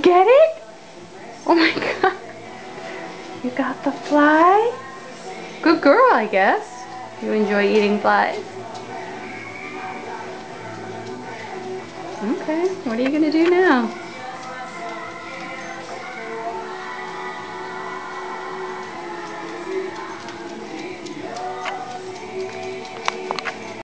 get it? Oh my god. You got the fly? Good girl, I guess. You enjoy eating flies. Okay, what are you gonna do now?